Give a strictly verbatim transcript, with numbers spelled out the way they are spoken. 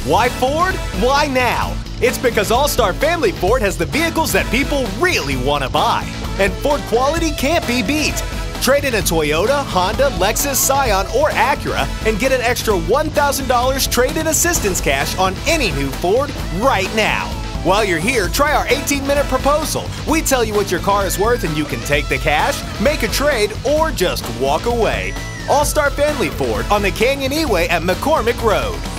Why Ford? Why now? It's because All-Star Family Ford has the vehicles that people really want to buy. And Ford quality can't be beat. Trade in a Toyota, Honda, Lexus, Scion, or Acura and get an extra one thousand dollars trade-in assistance cash on any new Ford right now. While you're here, try our eighteen minute proposal. We tell you what your car is worth and you can take the cash, make a trade, or just walk away. All-Star Family Ford on the Canyon E-Way at McCormick Road.